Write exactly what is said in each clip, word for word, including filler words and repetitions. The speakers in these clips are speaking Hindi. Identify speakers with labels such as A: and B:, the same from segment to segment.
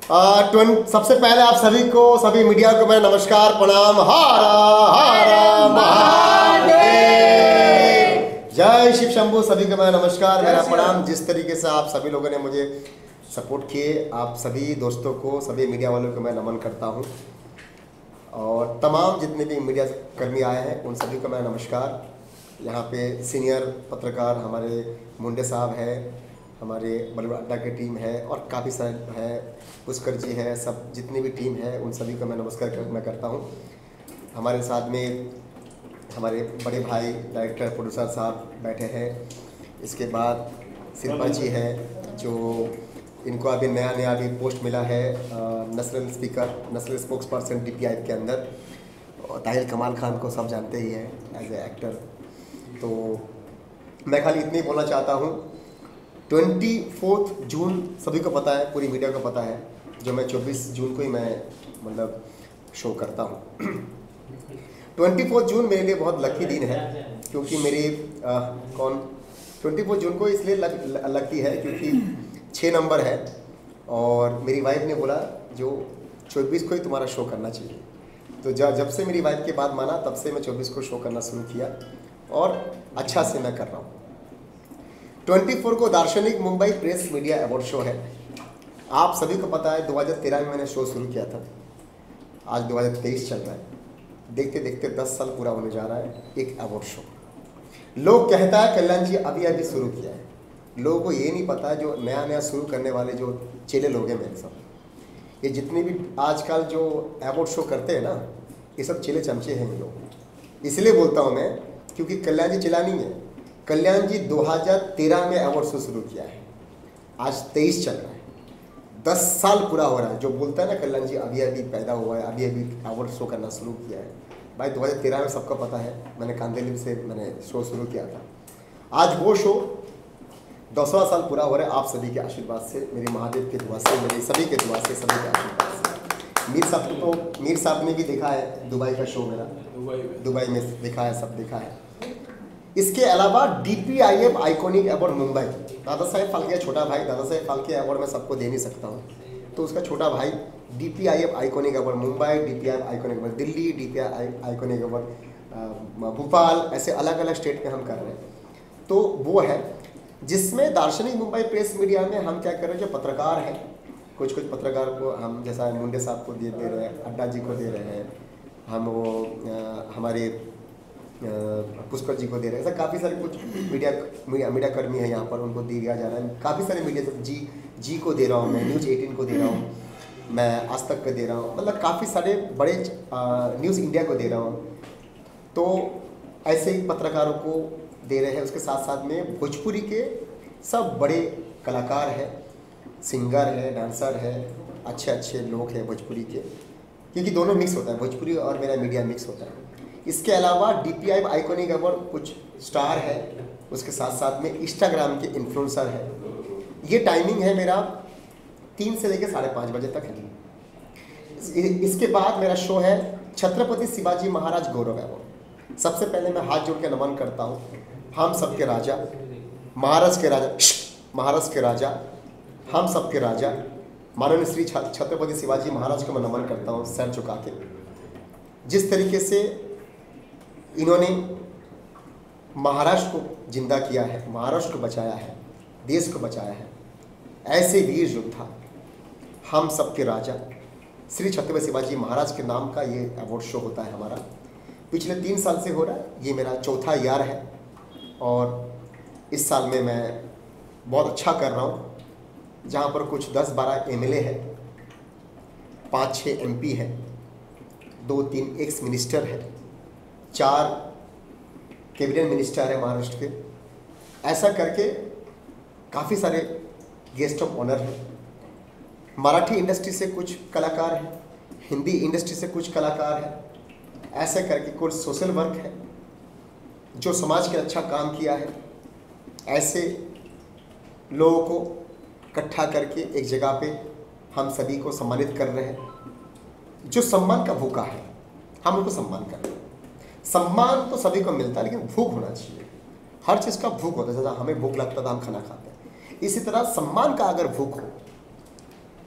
A: आ, सबसे पहले आप सभी को, सभी मीडिया को मैं नमस्कार, प्रणाम, हर हर महादेव, जय शिव शंभू। सभी को मैं नमस्कार, मेरा प्रणाम। जिस तरीके से आप सभी लोगों ने मुझे सपोर्ट किए, आप सभी दोस्तों को, सभी मीडिया वालों को मैं नमन करता हूं, और तमाम जितने भी मीडिया कर्मी आए हैं उन सभी को मैं नमस्कार। यहाँ पे सीनियर पत्रकार हमारे मुंडे साहब है, हमारे बलवा अड्डा की टीम है, और काफ़ी सारे है, पुष्कर जी है, सब जितनी भी टीम है उन सभी को मैं नमस्कार कर, मैं करता हूँ। हमारे साथ में हमारे बड़े भाई डायरेक्टर प्रोड्यूसर साहब बैठे हैं। इसके बाद शिल्पा जी है, जो इनको अभी नया नया अभी पोस्ट मिला है, national speaker, national spokesperson D P I के अंदर। ताहिर कमाल खान को सब जानते ही हैं एज ए एक्टर। तो मैं खाली इतनी बोलना चाहता हूँ, ट्वेंटी फोर्थ जून सभी को पता है, पूरी मीडिया को पता है, जो मैं चौबीस जून को ही मैं मतलब शो करता हूँ। ट्वेंटी फोर्थ जून मेरे लिए बहुत लकी दिन है, क्योंकि मेरी आ, कौन ट्वेंटी फोर्थ जून को इसलिए लक, लकी है क्योंकि छः नंबर है, और मेरी वाइफ ने बोला जो चौबीस को ही तुम्हारा शो करना चाहिए। तो जब जब से मेरी वाइफ की बात माना, तब से मैं चौबीस को शो करना शुरू किया, और अच्छा से मैं कर रहा हूँ। चौबीस को दार्शनिक Mumbai press media award show है। आप सभी को पता है दो हज़ार तेरह में मैंने शो शुरू किया था, आज दो हज़ार तेईस चल रहा है, देखते देखते दस साल पूरा होने जा रहा है एक अवार्ड शो। लोग कहता है कल्याण जी अभी अभी शुरू किया है, लोगों को ये नहीं पता जो नया नया शुरू करने वाले जो चेले लोग हैं मेरे सब, ये जितने भी आजकल जो अवार्ड शो करते हैं ना, ये सब चेले चमचे हैं ये लोग। इसलिए बोलता हूँ मैं, क्योंकि कल्याण जी चला नहीं है। कल्याण जी दो हज़ार तेरह में अवार्ड शो शुरू किया है, आज तेईस चल रहा है, दस साल पूरा हो रहा है। जो बोलता है ना कल्याण जी अभी अभी पैदा हुआ है, अभी अभी अवार्ड शो करना शुरू किया है, भाई दो हज़ार तेरह में सबको पता है, मैंने कांदेली से मैंने शो शुरू किया था। आज वो शो दसवां साल पूरा हो रहा है, आप सभी के आशीर्वाद से, मेरे महादेव के दुआ से, मेरे सभी के दुआ से, सभी के आशीर्वाद से। मीर साहब को तो मीर साहब ने भी देखा है, दुबई का शो मेरा दुबई में देखा है, सब देखा है। इसके अलावा D P I F iconic award Mumbai, Dada Saheb Phalke छोटा भाई, दादा साहेब फाल्के अवार्ड मैं सबको दे नहीं सकता हूँ, तो उसका छोटा भाई D P I F iconic award Mumbai, D P I F iconic award Delhi, D P I iconic award Bhopal, ऐसे अलग अलग स्टेट में हम कर रहे हैं। तो वो है जिसमें दार्शनिक मुंबई प्रेस मीडिया में हम क्या कर रहे हैं, जो पत्रकार हैं, कुछ कुछ पत्रकार को हम, जैसा मुंडे साहब को दे दे रहे हैं, अड्डा जी को दे रहे हैं, हम वो आ, हमारे पुष्कर जी को दे रहे हैं, ऐसा काफ़ी सारे कुछ मीडिया मीडिया मीडिया कर्मी हैं यहाँ पर, उनको दिया जा रहा है। काफ़ी सारे मीडिया, जी जी को दे रहा हूँ मैं, न्यूज़ एटीन को दे रहा हूँ मैं, आज तक को दे रहा हूँ, मतलब काफ़ी सारे बड़े न्यूज़ इंडिया को दे रहा हूँ। तो ऐसे ही पत्रकारों को दे रहे हैं। उसके साथ साथ में भोजपुरी के सब बड़े कलाकार हैं, सिंगर है, डांसर है, अच्छे अच्छे लोग हैं भोजपुरी के, क्योंकि दोनों मिक्स होता है, भोजपुरी और मेरा मीडिया मिक्स होता है। इसके अलावा D P I iconic award कुछ स्टार है, उसके साथ साथ में इंस्टाग्राम के इन्फ्लुएंसर है। ये टाइमिंग है मेरा तीन से लेकर साढ़े पाँच बजे तक है। इसके बाद मेरा शो है छत्रपति शिवाजी महाराज गौरव अवार्ड। सबसे पहले मैं हाथ जोड़ के नमन करता हूँ हम सबके राजा, महाराष्ट्र के राजा, महाराष्ट्र के राजा, हम सबके राजा माननीय श्री छत्रपति शिवाजी महाराज को मैं नमन करता हूँ सर झुका के। जिस तरीके से इन्होंने महाराष्ट्र को जिंदा किया है, महाराष्ट्र को बचाया है, देश को बचाया है, ऐसे वीर योद्धा हम सबके राजा श्री छत्रपति शिवाजी महाराज के नाम का ये अवार्ड शो होता है हमारा। पिछले तीन साल से हो रहा है, ये मेरा चौथा ईयर है, और इस साल में मैं बहुत अच्छा कर रहा हूँ। जहाँ पर कुछ दस बारह एम एल ए है, पाँच छः एम पी है, दो तीन एक्स मिनिस्टर है, चार कैबिनेट मिनिस्टर है महाराष्ट्र के, ऐसा करके काफ़ी सारे गेस्ट ऑफ ऑनर हैं। मराठी इंडस्ट्री से कुछ कलाकार हैं, हिंदी इंडस्ट्री से कुछ कलाकार हैं, ऐसे करके कुछ सोशल वर्क है, जो समाज के अच्छा काम किया है, ऐसे लोगों को इकट्ठा करके एक जगह पे हम सभी को सम्मानित कर रहे हैं। जो सम्मान का भूखा है हम उनको सम्मान कर रहे हैं। सम्मान तो सभी को मिलता है, लेकिन भूख होना चाहिए, हर चीज़ का भूख होता है। जैसा हमें भूख लगता था हम खाना खाते हैं, इसी तरह सम्मान का अगर भूख हो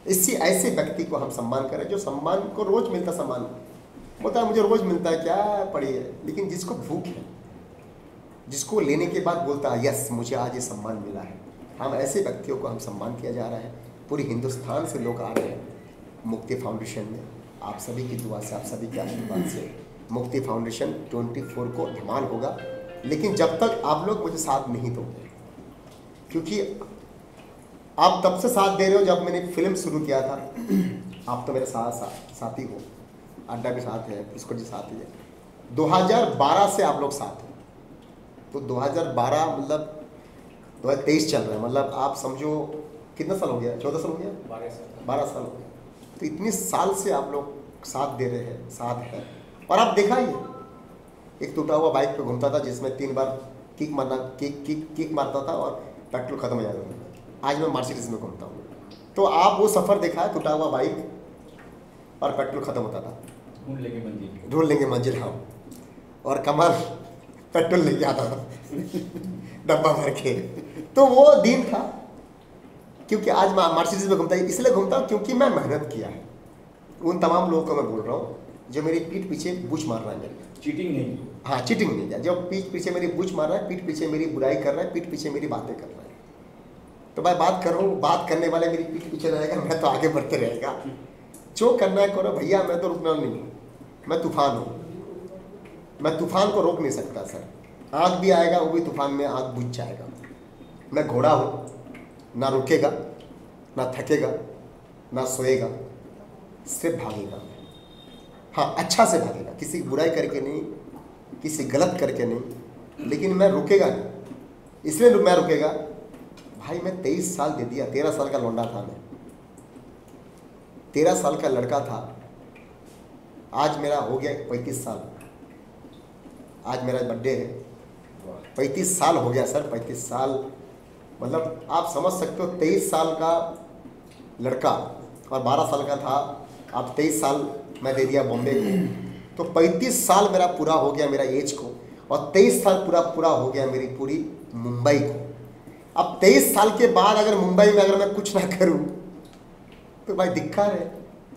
A: इसी ऐसे व्यक्ति को हम सम्मान करें जो सम्मान को रोज मिलता, सम्मान बोलता है मुझे रोज मिलता है क्या पड़ी है, लेकिन जिसको भूख है, जिसको लेने के बाद बोलता है यस मुझे आज ये सम्मान मिला है, हम ऐसे व्यक्तियों को हम सम्मान किया जा रहा है। पूरी हिंदुस्तान से लोग आ रहे हैं मुक्ति फाउंडेशन में, आप सभी की दुआ से, आप सभी के आशीर्वाद से मुक्ति फाउंडेशन चौबीस को धमाल होगा। लेकिन जब तक आप लोग मुझे साथ नहीं दोगे, क्योंकि आप तब से साथ दे रहे हो जब मैंने फिल्म शुरू किया था, आप तो मेरे साथ सा, साथी हो, अड्डा भी साथ है, इसको भी साथ ही है। दो हज़ार बारह से आप लोग साथ हो, तो दो हज़ार बारह मतलब दो हज़ार तेईस चल रहा है, मतलब आप समझो कितना साल हो गया, चौदह साल हो गया, बारह साल बारह साल हो गया। तो इतने साल से आप लोग साथ दे रहे हैं, साथ है। और आप देखा ही, एक टूटा हुआ बाइक पे घूमता था जिसमें तीन बार किक मारना किक किक किक मारता था और पेट्रोल खत्म हो जाता था। आज मैं मर्सिडीज में घूमता हूँ, तो आप वो सफ़र देखा है, टूटा हुआ बाइक और पेट्रोल खत्म होता था,
B: ढूंढ लेंगे मंजिल,
A: ढूंढ लेंगे मंजिल हम, और कमल पेट्रोल लेके आता था डब्बा भर के। तो वो दिन था, क्योंकि आज मैं मर्सिडीज में घूमता, इसलिए घूमता हूँ क्योंकि मैं मेहनत किया है। उन तमाम लोगों को मैं बोल रहा हूँ जो मेरी पीठ पीछे बुच मार रहा है, मेरी
B: चीटिंग नहीं,
A: हाँ चीटिंग नहीं किया, जो पीठ पीछे मेरी बुच मार रहा है, पीठ पीछे मेरी बुराई कर रहा है, पीठ पीछे मेरी बातें कर रहा है। तो मैं बात कर रहा हूँ, बात करने वाले मेरी पीठ पीछे रहेगा, मैं तो आगे बढ़ते रहेगा। जो करना है करो भैया, मैं तो रुकना नहीं हूँ, मैं तूफान हूँ, मैं तूफान को रोक नहीं सकता सर। आग भी आएगा, वो भी तूफान में आग बुझ जाएगा। मैं घोड़ा हूँ, ना रुकेगा, ना थकेगा, ना सोएगा, सिर्फ भागेगा। हाँ अच्छा से भागेगा, किसी की बुराई करके नहीं, किसी गलत करके नहीं, लेकिन मैं रुकेगा नहीं। इसलिए मैं रुकेगा भाई, मैं तेईस साल दे दिया, तेरह साल का लौंडा था मैं, तेरह साल का लड़का था, आज मेरा हो गया पैंतीस साल। आज मेरा बर्थडे है, पैंतीस साल हो गया सर, पैंतीस साल मतलब आप समझ सकते हो। तेईस साल का लड़का और बारह साल का था, आप तेईस साल मैं दे दिया बॉम्बे को, तो पैंतीस साल मेरा पूरा हो गया मेरा एज को, और तेईस साल पूरा पूरा हो गया मेरी पूरी मुंबई को। अब तेईस साल के बाद अगर मुंबई में अगर मैं कुछ ना करूं तो भाई दिक्कत है।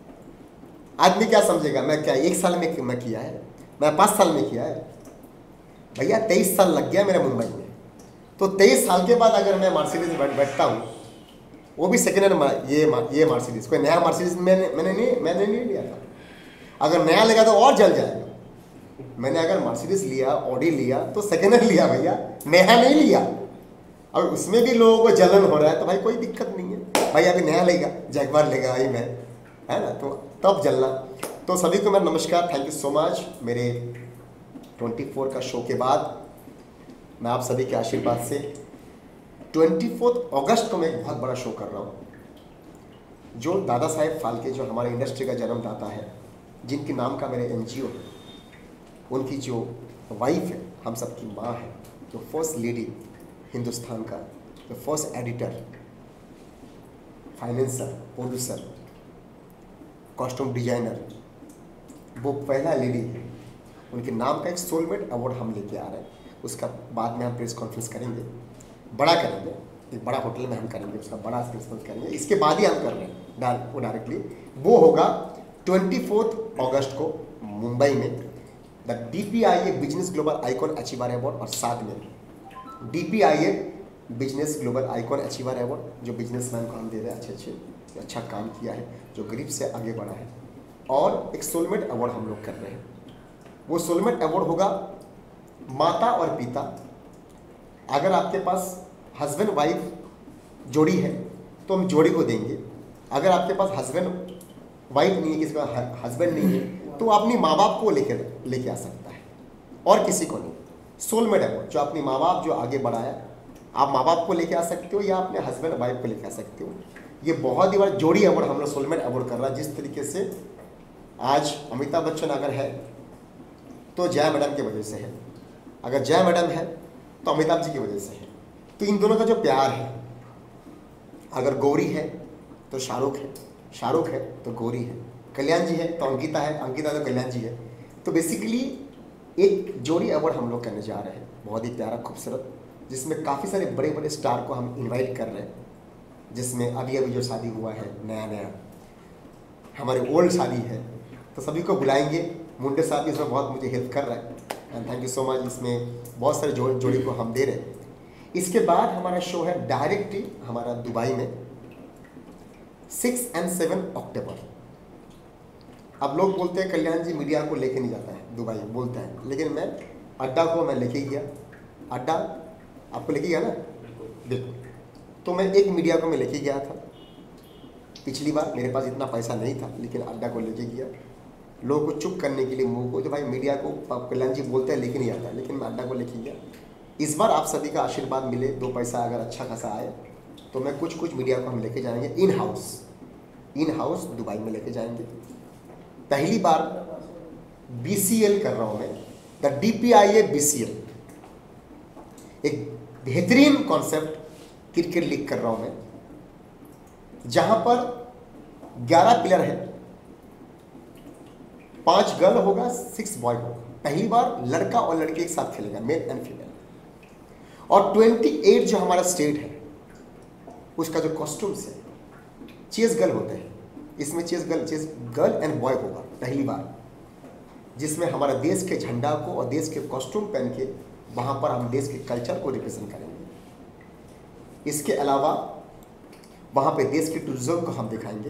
A: आदमी क्या समझेगा, मैं क्या एक साल में मैं किया है, मैं पाँच साल में किया है। भैया तेईस साल लग गया मेरा मुंबई में, तो तेईस साल के बाद अगर मैं मर्सिडीज बैठ बैठता हूँ, वो भी सेकेंड हैंड, ये ये मर्सिडीज, कोई नया मर्सिडीज मैंने मैंने नहीं मैंने नहीं लिया था। अगर नया लेगा तो और जल जाएगा। मैंने अगर मर्सिडीज लिया, ऑडी लिया, तो सेकेंड हैंड लिया भैया, नया नहीं लिया। और उसमें भी लोगों को जलन हो रहा है तो भाई कोई दिक्कत नहीं है, भाई अभी नया लेगा, जैगवार लेगा भाई मैं, है ना, तो तब जलना। तो सभी को मेरा नमस्कार, थैंक यू सो मच। मेरे चौबीस का शो के बाद मैं आप सभी के आशीर्वाद से चौबीस अगस्त को मैं एक बहुत बड़ा शो कर रहा हूँ, जो दादा साहेब फाल्के, जो हमारे इंडस्ट्री का जन्मदाता है, जिनके नाम का मेरे एनजीओ है, उनकी जो वाइफ है, हम सबकी माँ है, जो फर्स्ट लेडी हिंदुस्तान का, जो first editor, financer, producer, costume designer, वो पहला लेडी है। उनके नाम का एक सोलमेट अवार्ड हम लेके आ रहे हैं। उसका बाद में हम प्रेस कॉन्फ्रेंस करेंगे, बड़ा करेंगे, एक बड़ा होटल में हम करेंगे, उसका बड़ा प्रेस कॉन्फ्रेंस करेंगे। इसके बाद ही हम कर रहे हैं डाल वो डायरेक्टली, वो होगा चौबीस अगस्त को मुंबई में, the D P I A business global icon achiever award, और साथ में D P I A business global icon achiever award, जो बिजनेसमैन को हम दे रहे हैं, अच्छे अच्छे अच्छा काम किया है, जो गरीब से आगे बढ़ा है। और एक सोलमेट अवार्ड हम लोग कर रहे हैं। वो सोलमेट अवार्ड होगा माता और पिता। अगर आपके पास हस्बैंड वाइफ जोड़ी है तो हम जोड़ी को देंगे। अगर आपके पास हस्बैंड वाइफ नहीं है, किसी का हस्बैंड नहीं है, तो अपनी माँ बाप को लेकर लेके आ सकता है, और किसी को नहीं। सोलमेट अवार्ड, जो अपनी माँ बाप जो आगे बढ़ाया, आप माँ बाप को लेके आ सकते हो या अपने हस्बैंड वाइफ को लेके आ सकते हो। ये बहुत ही बड़ा जोड़ी अवार्ड हम लोग सोलमेट अवार्ड कर रहा है। जिस तरीके से आज अमिताभ बच्चन अगर है तो जया मैडम की वजह से है, अगर जया मैडम है तो अमिताभ जी की वजह से है। तो इन दोनों का जो प्यार है, अगर गौरी है तो शाहरुख है, शाहरुख है तो गौरी है, कल्याण जी है तो अंकिता है, अंकिता तो कल्याण जी है। तो बेसिकली एक जोड़ी अवार्ड हम लोग करने जा रहे हैं, बहुत ही प्यारा खूबसूरत, जिसमें काफ़ी सारे बड़े बड़े स्टार को हम इनवाइट कर रहे हैं, जिसमें अभी अभी जो शादी हुआ है नया नया हमारी ओल्ड शादी है, तो सभी को बुलाएंगे। मुंडे साहब भी इसमें बहुत मुझे हेल्प कर रहा है, and thank you so much. इसमें बहुत सारे जो, जोड़ी को हम दे रहे हैं। इसके बाद हमारा शो है डायरेक्टली हमारा दुबई में सिक्स एंड सेवन अक्टूबर। अब लोग बोलते हैं कल्याण जी मीडिया को लेके नहीं जाता है दुबई, बोलते हैं, लेकिन मैं अड्डा को मैं लेके गया। अड्डा आपको लेके गया ना, देखो, तो मैं एक मीडिया को मैं लेके गया था पिछली बार। मेरे पास इतना पैसा नहीं था, लेकिन अड्डा को लेके गया लोगों को चुप करने के लिए, मुंह को, जो भाई मीडिया को कल्याण जी बोलते हैं लेके नहीं आता, लेकिन मैं अड्डा को लेके गया। इस बार आप सभी का आशीर्वाद मिले, दो पैसा अगर अच्छा खासा आए तो मैं कुछ कुछ मीडिया को हम लेके जाएंगे in house, in house Dubai में लेके जाएंगे। पहली बार बी सी एल कर रहा हूँ मैं, the D P I A B C L, एक बेहतरीन कॉन्सेप्ट क्रिकेट लीग कर रहा हूँ मैं, जहां पर ग्यारह प्लेयर है, पांच गर्ल होगा, सिक्स बॉय होगा। पहली बार लड़का और लड़की एक साथ खेलेगा, मेल एंड फीमेल। और अट्ठाईस जो हमारा स्टेट है उसका जो कॉस्ट्यूम्स है, चेस गर्ल होते हैं, इसमें chess girl chess girl and boy होगा पहली बार, जिसमें हमारा देश के झंडा को और देश के कॉस्ट्यूम पहन के वहां पर हम देश के कल्चर को रिप्रेजेंट करेंगे। इसके अलावा वहां पे देश के टूरिज्म को हम दिखाएंगे।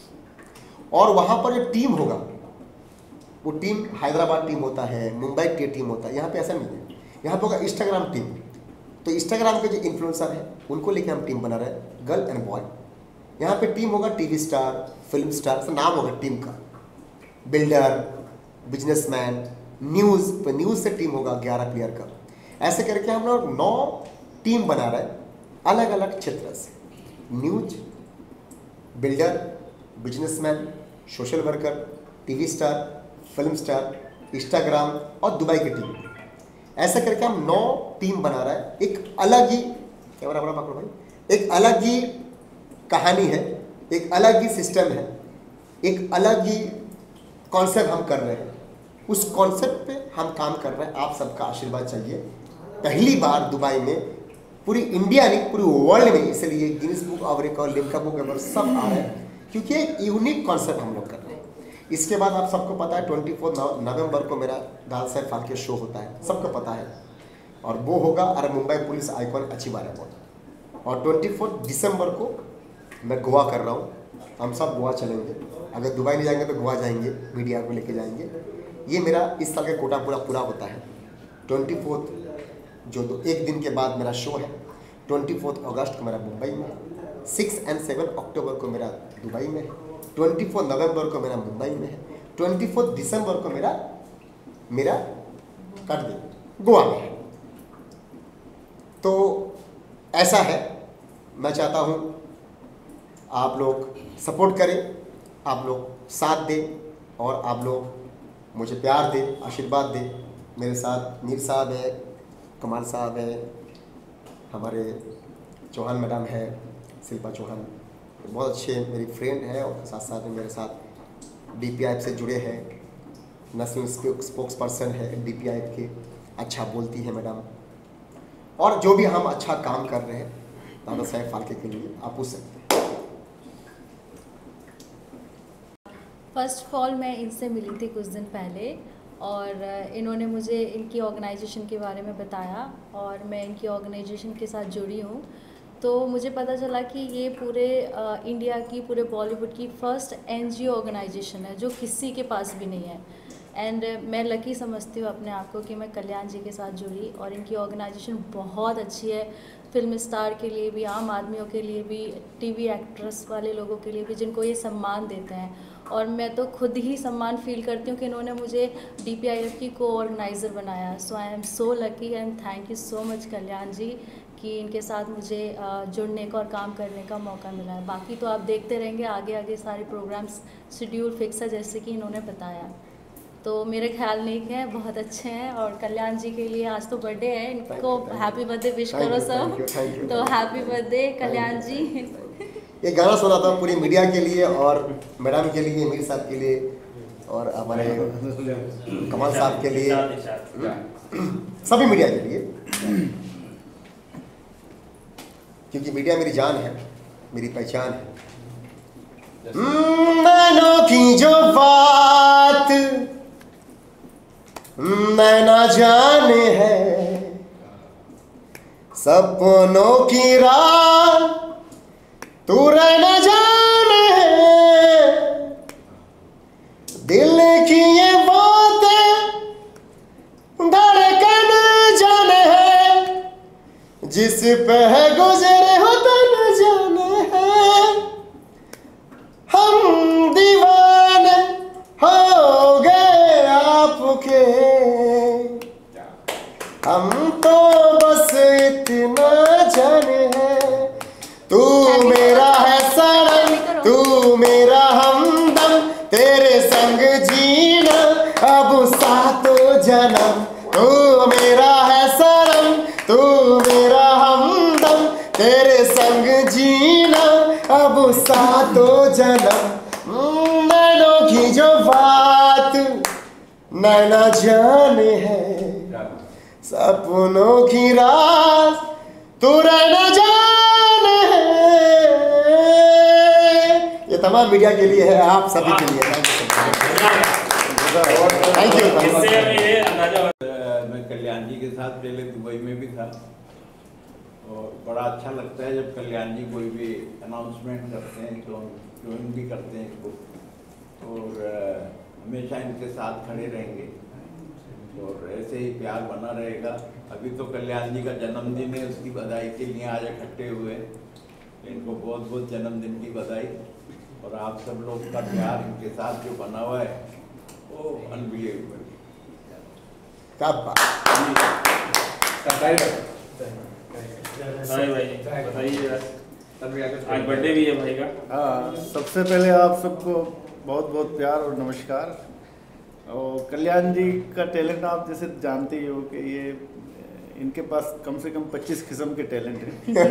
A: और वहां पर जो टीम होगा, वो टीम हैदराबाद टीम होता है, मुंबई की टीम होता है, यहाँ पे ऐसा नहीं है। यहाँ पे होगा इंस्टाग्राम टीम, तो इंस्टाग्राम के जो इन्फ्लुएंसर हैं उनको लेके हम टीम बना रहे हैं, गर्ल एंड बॉय। यहाँ पे टीम होगा टीवी स्टार, फिल्म स्टार, तो नाम होगा टीम का, बिल्डर, बिजनेसमैन, न्यूज़, तो न्यूज़ से टीम होगा ग्यारह प्लेयर का। ऐसे करके हम लोग नौ टीम बना रहे हैं अलग अलग क्षेत्र से, news, builder, businessman, social worker, TV star, film star, Instagram और दुबई की टीम। ऐसा करके हम नौ टीम बना रहे हैं। एक अलग ही, कैमरा बड़ा पकड़ो भाई, एक अलग ही कहानी है, एक अलग ही सिस्टम है, एक अलग ही कॉन्सेप्ट हम कर रहे हैं। उस कॉन्सेप्ट पे हम काम कर रहे हैं, आप सबका आशीर्वाद चाहिए। पहली बार दुबई में, पूरी इंडिया नहीं पूरी वर्ल्ड में, इसलिए Guinness book of record, Limca book of सब आ रहे हैं, क्योंकि एक यूनिक कॉन्सेप्ट हम लोग कर रहे हैं। इसके बाद आप सबको पता है ट्वेंटी फोर नवंबर को मेरा दाल साहब फाल्के शो होता है, सबको पता है, और वो होगा और मुंबई पुलिस आइकॉन अच्छी बात है। और ट्वेंटी फोर दिसंबर को मैं गोवा कर रहा हूँ, हम सब गोवा चलेंगे। अगर दुबई नहीं जाएंगे तो गोवा जाएंगे, मीडिया को लेके जाएंगे। ये मेरा इस साल का कोटा पूरा पूरा होता है। ट्वेंटी फोर्थ जो दो एक दिन के बाद मेरा शो है, ट्वेंटी फोर्थ अगस्त को मेरा मुंबई में है, सिक्स एंड सेवन अक्टूबर को मेरा दुबई में है, ट्वेंटी फोर नवंबर को मेरा मुंबई में है, ट्वेंटी फोर्थ दिसंबर को मेरा मेरा कर दे गोवा में है। तो ऐसा है, मैं चाहता हूँ आप लोग सपोर्ट करें, आप लोग साथ दें, और आप लोग मुझे प्यार दें, आशीर्वाद दें। मेरे साथ मीर साहब है, कमाल साहब है, हमारे चौहान मैडम है, शिल्पा चौहान, बहुत अच्छे मेरी फ्रेंड है, और साथ साथ में मेरे साथ डी पी आई से जुड़े हैं, नेशनल स्पोक्स पर्सन है डी पी आई के, अच्छा बोलती है मैडम। और जो भी हम अच्छा काम कर रहे हैं दादा साहब फाल्के के लिए, आप पूछ सकते हैं।
B: फर्स्ट ऑफ ऑल मैं इनसे मिली थी कुछ दिन पहले, और इन्होंने मुझे इनकी ऑर्गेनाइजेशन के बारे में बताया, और मैं इनकी ऑर्गेनाइजेशन के साथ जुड़ी हूँ। तो मुझे पता चला कि ये पूरे आ, इंडिया की, पूरे बॉलीवुड की first N G O organisation है, जो किसी के पास भी नहीं है। एंड मैं लकी समझती हूँ अपने आप को कि मैं कल्याण जी के साथ जुड़ी, और इनकी ऑर्गेनाइजेशन बहुत अच्छी है, फिल्म स्टार के लिए भी, आम आदमियों के लिए भी, टीवी एक्ट्रेस वाले लोगों के लिए भी, जिनको ये सम्मान देते हैं। और मैं तो खुद ही सम्मान फील करती हूँ कि इन्होंने मुझे डी पी आई एफ की को ऑर्गेनाइज़र बनाया। So I am so lucky and thank you so much Kalyan ji कि इनके साथ मुझे जुड़ने का और काम करने का मौका मिला है। बाकी तो आप देखते रहेंगे, आगे आगे सारे प्रोग्राम्स शेड्यूल फिक्स है, जैसे कि इन्होंने बताया। तो मेरे ख्याल नहीं है बहुत अच्छे हैं। और कल्याण जी के लिए आज तो बर्थडे है, इनको हैप्पी बर्थडे विश करो सब। तो हैप्पी बर्थडे कल्याण जी।
A: ये गाना सुनाता हूँ पूरी मीडिया के लिए, और मैडम के लिए, मीर साहब के लिए, और हमारे कमाल साहब के लिए, सभी मीडिया के लिए, क्योंकि मीडिया मेरी जान है, मेरी पहचान है। मैनों की नैना जाने है सपनों की रात, तू रहना जाने है दिल की ये बातें, धड़कन जाने है जिस पे है गुजरे हो तन जाने है। हम दीवाने हो गए आपके, हम तो बस इतना जाने हैं, तू मेरा है सनम, तू मेरा हमदम, तेरे संग जीना अब सातों जन्म। तू मेरा है सनम, तू मेरा हमदम, तेरे संग जीना अब सातों जन्म। नैनों की जो बात नैना जाने है, सपनों की रात तू रहना जाने है। ये तमाम मीडिया के लिए है, आप सभी के लिए। Thank you.
C: मैं कल्याण जी के साथ पहले दुबई में भी था और बड़ा अच्छा लगता है जब कल्याण जी कोई भी अनाउंसमेंट करते हैं, ज्वाइन भी करते हैं इसको, और हमेशा इनके साथ खड़े रहेंगे और ऐसे ही प्यार बना रहेगा। अभी तो कल्याण जी का जन्मदिन है, उसकी बधाई के लिए आज इकट्ठे हुए, इनको बहुत बहुत जन्मदिन की बधाई। और आप सब लोग का प्यार इनके साथ जो बना हुआ है वो अनबिलीवेबल।
A: क्या बात।
D: आज बर्थडे भी है भाई का।
E: हाँ, सबसे पहले आप सबको बहुत बहुत प्यार और नमस्कार। और कल्याण जी का टैलेंट आप जैसे जानते ही हो कि ये इनके पास कम से कम पच्चीस किस्म के टैलेंट हैं।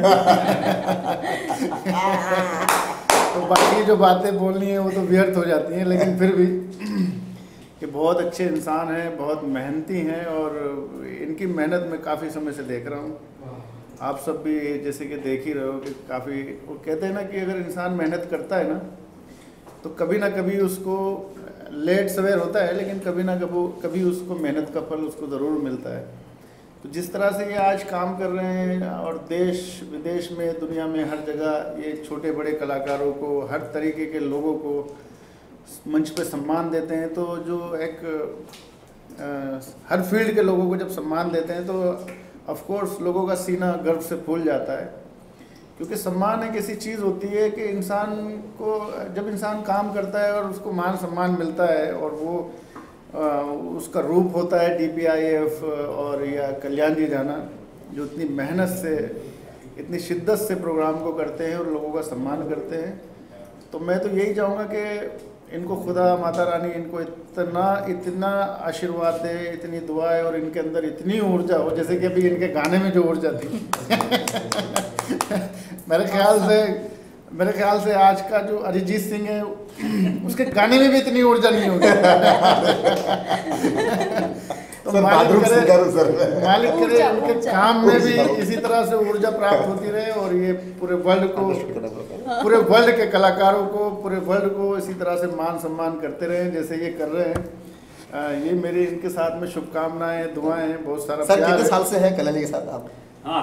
E: तो बाकी जो बातें बोलनी है वो तो व्यर्थ हो जाती हैं, लेकिन फिर भी कि बहुत अच्छे इंसान हैं, बहुत मेहनती हैं और इनकी मेहनत मैं काफ़ी समय से देख रहा हूँ। आप सब भी जैसे कि देख ही रहे हो कि काफ़ी, वो कहते हैं ना कि अगर इंसान मेहनत करता है ना तो कभी ना कभी उसको लेट सवेर होता है, लेकिन कभी ना कभी कभी उसको मेहनत का फल उसको ज़रूर मिलता है। तो जिस तरह से ये आज काम कर रहे हैं और देश विदेश में, दुनिया में हर जगह ये छोटे बड़े कलाकारों को, हर तरीके के लोगों को मंच पे सम्मान देते हैं, तो जो एक आ, हर फील्ड के लोगों को जब सम्मान देते हैं तो ऑफ कोर्स लोगों का सीना गर्व से फूल जाता है। क्योंकि सम्मान एक ऐसी चीज़ होती है कि इंसान को, जब इंसान काम करता है और उसको मान सम्मान मिलता है और वो आ, उसका रूप होता है डी पी आई एफ और या कल्याण जी जाना, जो इतनी मेहनत से, इतनी शिद्दत से प्रोग्राम को करते हैं और लोगों का सम्मान करते हैं। तो मैं तो यही चाहूँगा कि इनको खुदा माता रानी इनको इतना इतना आशीर्वाद दे, इतनी दुआएं और इनके अंदर इतनी ऊर्जा हो, जैसे कि अभी इनके गाने में जो ऊर्जा थी। मेरे ख्याल से मेरे ख्याल से आज का जो अरिजीत सिंह है उसके गाने में भी इतनी ऊर्जा नहीं होगी। तो मालिक करे मालिक करे उनके काम में भी इसी तरह से ऊर्जा प्राप्त होती रहे और ये पूरे वर्ल्ड को, पूरे वर्ल्ड के कलाकारों को, पूरे वर्ल्ड को इसी तरह से मान सम्मान करते रहे जैसे ये कर रहे हैं। ये मेरी इनके साथ में शुभकामनाएं, दुआएं हैं, बहुत सारा
A: सर कितने साल से है कल्याण के साथ आप?
D: हाँ,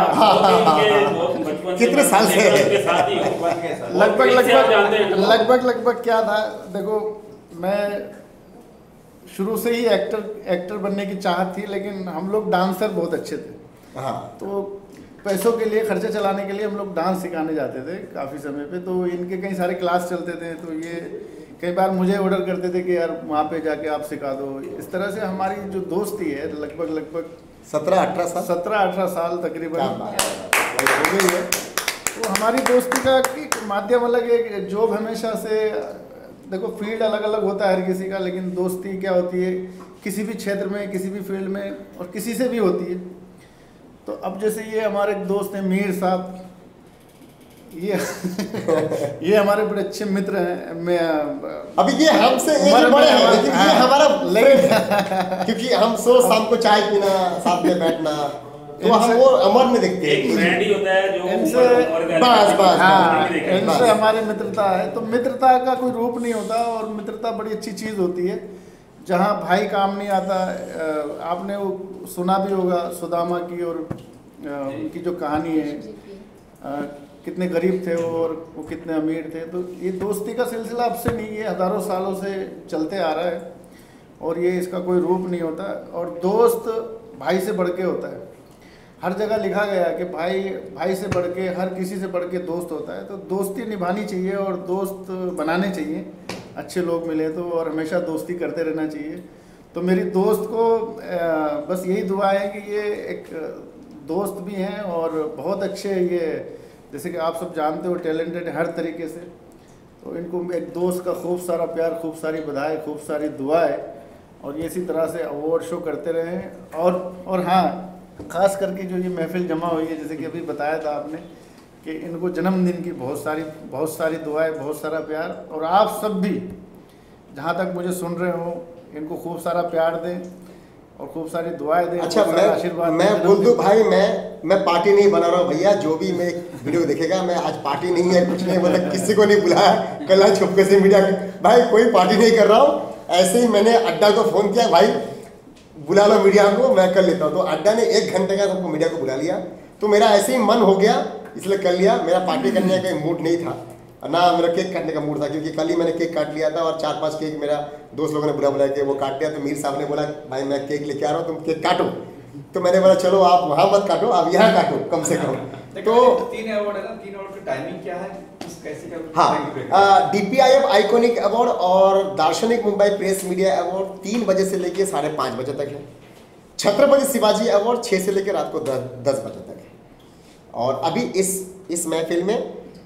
D: बचपन
A: कितने साल से
E: लगभग लगभग लगभग लगभग क्या था, देखो मैं शुरू से ही एक्टर एक्टर बनने की चाहत थी, लेकिन हम लोग डांसर बहुत अच्छे थे।
A: हाँ।
E: तो पैसों के लिए, खर्चा चलाने के लिए हम लोग डांस सिखाने जाते थे काफ़ी समय पे। तो इनके कई सारे क्लास चलते थे, तो ये कई बार मुझे ऑर्डर करते थे कि यार वहाँ पे जाके आप सिखा दो। इस तरह से हमारी जो दोस्ती है लगभग लगभग
A: सत्रह अठारह साल
E: सत्रह अठारह साल तकरीबन हो गई है। तो हमारी दोस्ती का एक माध्यम अलग है। जॉब हमेशा से, देखो फील्ड अलग अलग होता है हर किसी का, लेकिन दोस्ती क्या होती है किसी भी क्षेत्र में, किसी भी फील्ड में और किसी से भी होती है। तो अब जैसे ये हमारे दोस्त हैं मीर साहब, ये ये हमारे बड़े अच्छे मित्र हैं। मैं
A: अभी ये हमसे एक बड़े हैं, लेकिन ये हमारा लेकिन क्योंकि हम सो शाम को चाय पीना, साथ में बैठना, तो हम वो अमर में देखते हैं।
D: एक फ्रेंड ही होता है जो
E: इनसे
A: बस बस
E: हाँ, इनसे हमारी मित्रता है। तो मित्रता का कोई रूप नहीं होता और मित्रता बड़ी अच्छी चीज़ होती है जहाँ भाई काम नहीं आता। अ, आपने वो सुना भी होगा सुदामा की और अ, उनकी जो कहानी है, अ, कितने गरीब थे वो और वो कितने अमीर थे। तो ये दोस्ती का सिलसिला अब से नहीं, ये हज़ारों सालों से चलते आ रहा है और ये इसका कोई रूप नहीं होता। और दोस्त भाई से बढ़ के होता है। हर जगह लिखा गया है कि भाई भाई से बढ़ के, हर किसी से बढ़ के दोस्त होता है। तो दोस्ती निभानी चाहिए और दोस्त बनाने चाहिए, अच्छे लोग मिले तो, और हमेशा दोस्ती करते रहना चाहिए। तो मेरी दोस्त को बस यही दुआ है कि ये एक दोस्त भी हैं और बहुत अच्छे, ये जैसे कि आप सब जानते हो टैलेंटेड है हर तरीके से। तो इनको एक दोस्त का खूब सारा प्यार, खूब सारी बधाई, खूब सारी दुआएं, और ये इसी तरह से अवार्ड शो करते रहें। और और हाँ, ख़ास करके जो ये महफिल जमा हुई है, जैसे कि अभी बताया था आपने कि इनको जन्मदिन की बहुत सारी बहुत सारी दुआएं, बहुत सारा प्यार। और आप सब भी जहाँ तक मुझे सुन रहे हो, इनको खूब सारा प्यार दें और खूब सारी दुआएं दें।
A: अच्छा, मैं
E: आशीर्वाद
A: मैं बोल दूं भाई, मैं मैं पार्टी नहीं बना रहा हूँ भैया। जो भी मैं वीडियो देखेगा, मैं आज पार्टी नहीं है, कुछ नहीं, मतलब किसी को नहीं बुलाया कल आज छुपके से मीडिया भाई, कोई पार्टी नहीं कर रहा हूँ। ऐसे ही मैंने अड्डा को फ़ोन किया, भाई बुला लो मीडिया को, मैं कर लेता हूँ। तो अड्डा ने एक घंटे का सबको मीडिया को बुला लिया। तो मेरा ऐसे ही मन हो गया, इसलिए कर लिया। मेरा पार्टी करने का मूड नहीं था, ना मेरा केक काटने का मूड था, क्योंकि कल ही मैंने केक काट लिया था और चार पांच केक मेरा दोस्त लोगों ने बुला बुला के वो काट लिया। तो मीर साहब ने बोला, भाई मैं केक लेके आ रहा हूँ, तुम केक काटो। तो मैंने बोला चलो आप वहाँ मत काटो, आप यहाँ काटो कम से कम। तो
F: तीन अवार्ड है ना, तीन अवार्ड की टाइमिंग क्या है, कैसे क्या?
A: हाँ, डीपीआईएफ आइकॉनिक अवार्ड और दार्शनिक मुंबई प्रेस मीडिया अवार्ड तीन बजे से लेके साढ़े पाँच बजे तक है। छत्रपति शिवाजी अवार्ड छः से लेकर रात को दस बजे तक है। और अभी इस इस महफिल में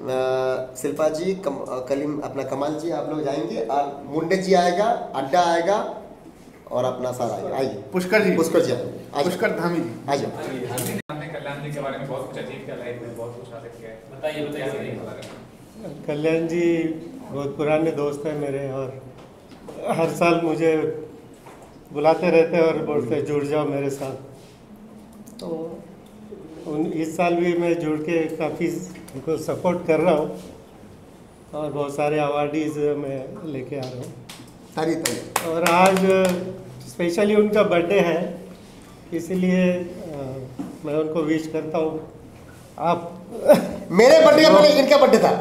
A: आ, शिल्पा जी, कम, कलीम अपना कमाल जी, आप लोग जाएंगे और मुंडे जी आएगा, अड्डा आएगा और अपना सारा आएगा। आइए
E: पुष्कर जी,
A: पुष्कर जी आएंगे,
E: पुष्कर धामी जी
A: आ जाओ।
F: हमने कल्याण जी के बारे में बहुत कुछ अचीव किया लाइफ में, बहुत कुछ हासिल किया है।
D: बताइए बताइए।
G: कल्याण जी बहुत पुराने दोस्त हैं मेरे, और हर साल मुझे बुलाते रहते हैं और बोलते जुड़ जाओ मेरे साथ। तो उन इस साल भी मैं जुड़ के काफ़ी उनको सपोर्ट कर रहा हूँ और बहुत सारे अवार्डीज मैं लेके आ रहा हूँ।
A: तारी तारी।
G: और आज स्पेशली उनका बर्थडे है, इसीलिए आ, मैं उनको विश करता हूँ। आप
A: मेरे बर्थडे का पहले इनका बर्थडे था।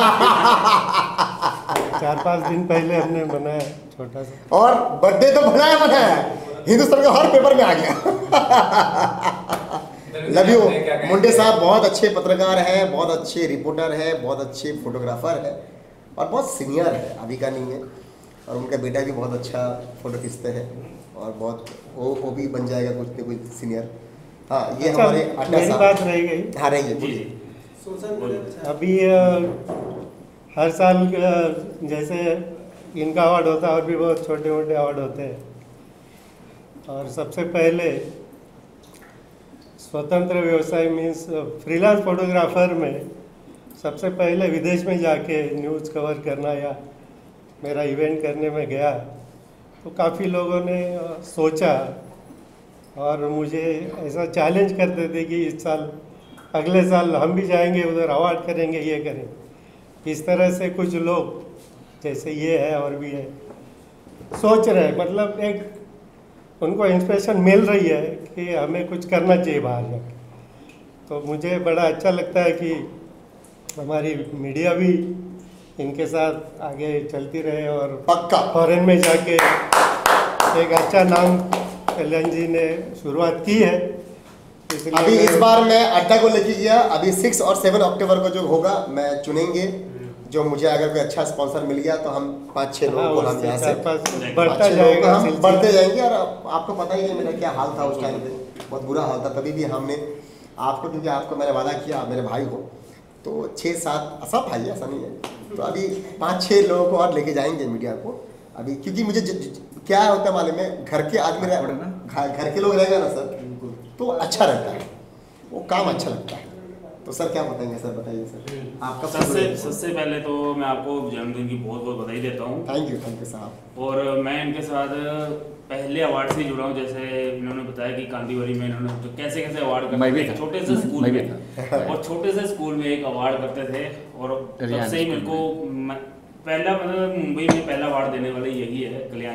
G: चार पाँच दिन पहले हमने बनाया छोटा सा,
A: और बर्थडे तो बनाया बनाया हिंदुस्तान का हर पेपर में आ गया। लव यू मुंडे साहब, बहुत अच्छे पत्रकार हैं, बहुत अच्छे रिपोर्टर हैं, बहुत अच्छे फोटोग्राफर हैं और बहुत सीनियर है, अभी का नहीं है। और उनका बेटा भी बहुत अच्छा फोटो खींचते हैं और बहुत वो वो भी बन जाएगा कुछ न कुछ सीनियर। हाँ, ये
G: अच्छा,
A: हमारे अड्डा
G: मेरी
A: साहब।
G: बात रह गई।
A: हाँ रही है।
G: अभी आ, हर साल आ, जैसे इनका अवार्ड होता है और भी बहुत छोटे मोटे अवार्ड होते हैं। और सबसे पहले स्वतंत्र व्यवसाय मीन्स फ्रीलांस फोटोग्राफर में सबसे पहले विदेश में जाके न्यूज़ कवर करना या मेरा इवेंट करने में गया, तो काफ़ी लोगों ने सोचा और मुझे ऐसा चैलेंज करते थे कि इस साल, अगले साल हम भी जाएंगे उधर, अवार्ड करेंगे, ये करें। इस तरह से कुछ लोग जैसे ये है और भी है सोच रहे हैं, मतलब एक उनको इंस्पिरेशन मिल रही है कि हमें कुछ करना चाहिए बाहर जाके। तो मुझे बड़ा अच्छा लगता है कि हमारी मीडिया भी इनके साथ आगे चलती रहे और
A: पक्का
G: फॉरेन में जाके एक अच्छा नाम कल्याण जी ने शुरुआत की है। इसलिए
A: अभी
G: मैं-
A: इस बार मैं अड्डा को लेके गया, अभी सिक्स और सेवन अक्टूबर को जो होगा मैं चुनेंगे, जो मुझे अगर कोई अच्छा स्पॉन्सर मिल गया तो हम पाँच छः लोगों को हम यहाँ से
G: बढ़ता
A: पाँच छः लोगों को
G: जाएगा
A: हम
G: सिलसिला।
A: बढ़ते जाएंगे। और आप, आपको पता ही है मेरा क्या हाल था उस टाइम पे, बहुत बुरा हाल था। तभी भी हमने आपको, क्योंकि आपको मैंने वादा किया, आप मेरे भाई हो, तो छः सात सब भाई ऐसा नहीं है। तो अभी पाँच छः लोगों को और लेके जाएंगे मीडिया को अभी, क्योंकि मुझे ज, ज, क्या होता है मालूम है, घर के आदमी रह, घर, घर के लोग रहेगा ना सर, तो अच्छा रहता है, वो काम अच्छा लगता है। तो सर क्या बताएंगे सर, बताइए सर आपका।
D: सबसे सबसे पहले तो मैं आपको जन्मदिन की बहुत बहुत बधाई देता हूँ।
A: थैंक यू थैंक यू साहब।
D: और मैं इनके साथ पहले अवार्ड से जुड़ा हूँ, जैसे इन्होंने बताया कि कांदीवली में इन्होंने तो कैसे कैसे अवार्ड करते थे, एक छोटे से स्कूल में, और छोटे से स्कूल में एक अवार्ड करते थे। और तब से ही मेरे को मैं- पहला मतलब मुंबई में पहला अवार्ड देने वाले यही है कल्याण जी।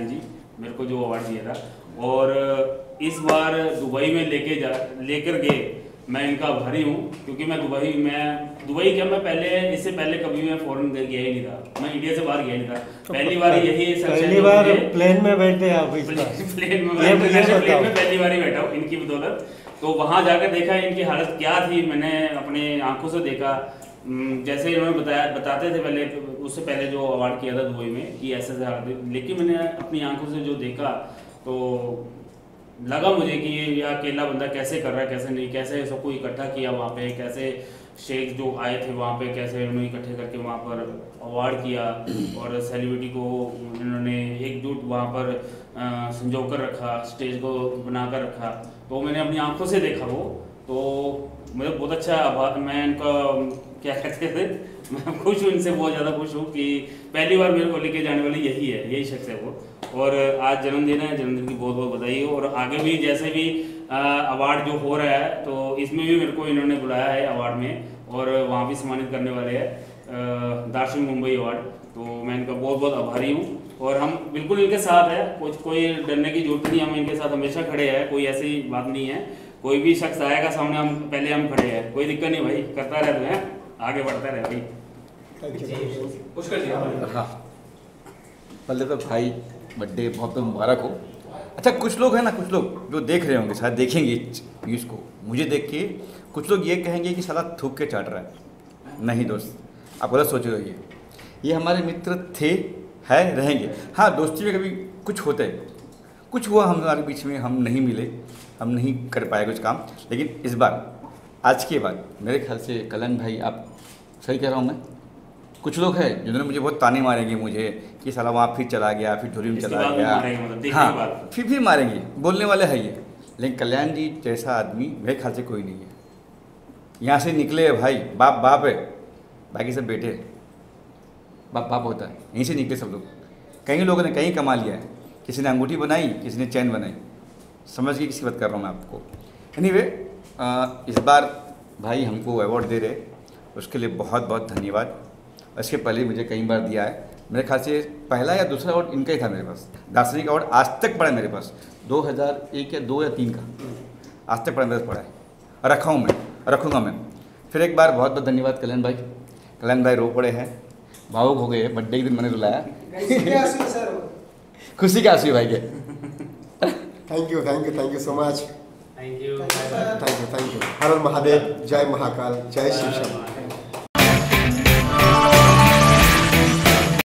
D: मेरे को जो अवार्ड दिया था। और इस बार दुबई में लेके जा लेकर गए, मैं इनका आभारी हूँ, क्योंकि मैं दुबई में दुबई क्या मैं पहले इससे पहले कभी मैं फॉरेन गया ही नहीं था, मैं इंडिया से बाहर गया नहीं था। पहली बार यही
G: पहली बार प्लेन में बैठे आप इस बार
D: प्लेन में मैं प्लेन में पहली बार ही बैठा हूँ इनकी बदौलत। तो वहाँ जाकर देखा इनकी हालत क्या थी, मैंने अपने आंखों से देखा। जैसे इन्होंने बताया बताते थे पहले, उससे पहले जो अवार्ड किया था दुबई में कि ऐसे ऐसे हालत, लेकिन मैंने अपनी आंखों से जो देखा तो लगा मुझे कि ये अकेला बंदा कैसे कर रहा है, कैसे नहीं, कैसे सबको इकट्ठा किया वहाँ पे, कैसे शेख जो आए थे वहाँ पे कैसे उन्होंने इकट्ठे करके वहाँ पर अवार्ड किया, और सेलिब्रिटी को उन्होंने एकजुट वहाँ पर संजो कर रखा, स्टेज को बनाकर रखा। तो मैंने अपनी आंखों से देखा वो, तो मुझे बहुत अच्छा आभार, मैं इनका क्या कहते थे, मैं खुश हूँ इनसे, बहुत ज़्यादा खुश हूँ कि पहली बार मेरे को लेके जाने वाली यही है, यही शख्स है वो। और आज जन्मदिन है, जन्मदिन की बहुत बहुत बधाई हो। और आगे भी जैसे भी अवार्ड जो हो रहा है तो इसमें भी मेरे को इन्होंने बुलाया है अवार्ड में, और वहाँ भी सम्मानित करने वाले हैं दार्शनिक मुंबई अवार्ड। तो मैं इनका बहुत बहुत आभारी हूँ, और हम बिल्कुल इनके साथ है, कुछ कोई डरने की जरूरत नहीं, हम इनके साथ हमेशा खड़े हैं, कोई ऐसी बात नहीं है। कोई भी शख्स आएगा सामने, हम पहले हम खड़े हैं, कोई दिक्कत नहीं भाई, करता रहते हैं, आगे बढ़ता रहे भाई।
H: हाँ, पहले तो भाई बर्थडे बहुत बहुत मुबारक हो। अच्छा, कुछ लोग हैं ना, कुछ लोग जो देख रहे होंगे, शायद देखेंगे न्यूज़ को, मुझे देख के कुछ लोग ये कहेंगे कि साला थूक के चाट रहा है। नहीं दोस्त, आप गलत सोच रहे हो। ये हमारे मित्र थे, है, रहेंगे। हाँ, दोस्ती में कभी कुछ होता है, कुछ हुआ हमारे बीच में, हम नहीं मिले, हम नहीं कर पाए कुछ काम। लेकिन इस बार, आज के बाद मेरे ख्याल से कल्याण भाई, आप सही कह रहा हूँ मैं, कुछ लोग हैं जिन्होंने मुझे बहुत ताने मारेंगे मुझे कि साला वहाँ फिर चला गया, फिर झोली में चला गया, हाँ फिर फिर मारेंगे, बोलने वाले है ये। लेकिन कल्याण जी जैसा आदमी मेरे ख्याल से कोई नहीं है। यहाँ से निकले भाई, बाप बाप है, बाकी सब बेटे, बाप बाप होता है, यहीं से निकले सब लोग। कई लोगों ने कहीं कमा लिया है, किसी ने अंगूठी बनाई, किसी ने चैन बनाई, समझ के किसी बात कर रहा हूँ मैं आपको। एनीवे, इस बार भाई हमको अवार्ड दे रहे, उसके लिए बहुत बहुत धन्यवाद। इसके पहले मुझे कई बार दिया है, मेरे ख्याल से पहला या दूसरा अवार्ड इनका ही था मेरे पास। दार्शनिक अवार्ड आज तक पड़ा है मेरे पास, दो हज़ार एक या दो या तीन का आज तक पड़ा मेरे पास पड़ा है, रखा हूँ मैं, रखूँगा मैं। फिर एक बार बहुत बहुत धन्यवाद कल्याण भाई। कल्याण भाई रो पड़े हैं, भावुक हो गए, बर्थडे के दिन मैंने रुलाया, खुशी के आंसू भाई के।
A: Thank you thank you thank you so much,
D: thank you
A: thank you thank you. हर हर महादेव, जय महाकाल, जय शिव शंकर।